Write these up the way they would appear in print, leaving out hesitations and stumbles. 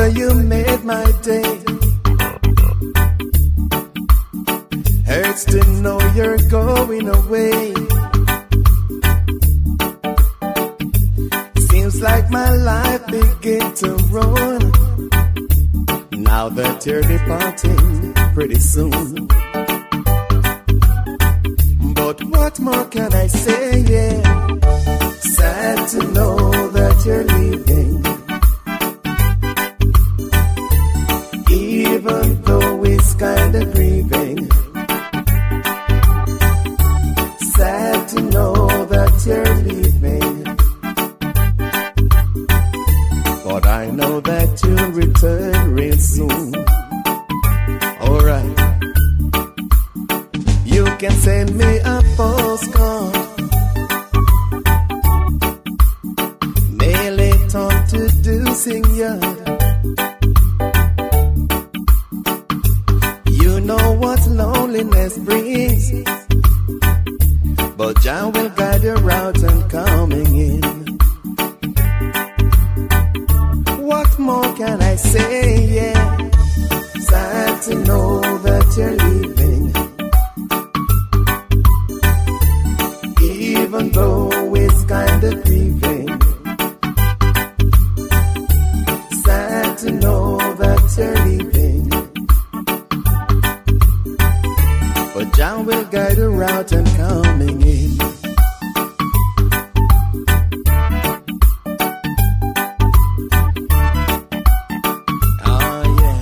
After you made my day, hurts to know you're going away. Seems like my life begin to ruin now that you're departing pretty soon. But what more can I say? Yeah, sad to know that you're leaving. Even though it's kinda grieving, sad to know that you're leaving. But I know that you'll return real soon. Alright, you can send me a postcard, mail it on to Dusing Yard. You know what loneliness brings, but Jah will guide your route and coming in. What more can I say? Yeah, sad to know that you're leaving. Even though it's kinda grieving, sad to know that you're leaving. But Jah will guide your route and coming in. Oh yeah.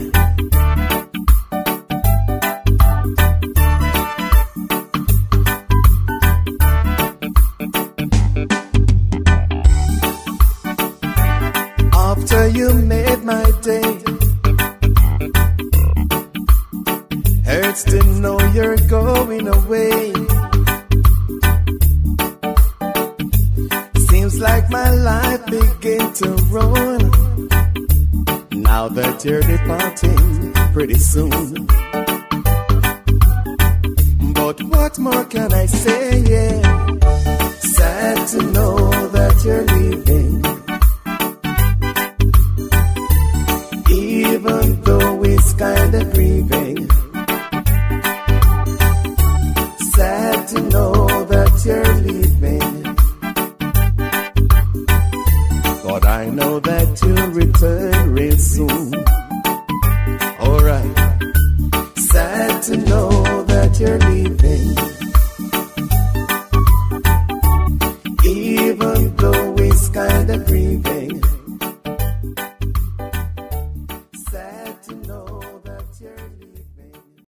After you made my day, hurts to know you're going away. Seems like my life begin to ruin now that you're departing pretty soon. But what more can I say? Yeah, sad to know that you're leaving. Even though it's kinda grieving, sad to know that you're leaving. But I know that you'll return real soon.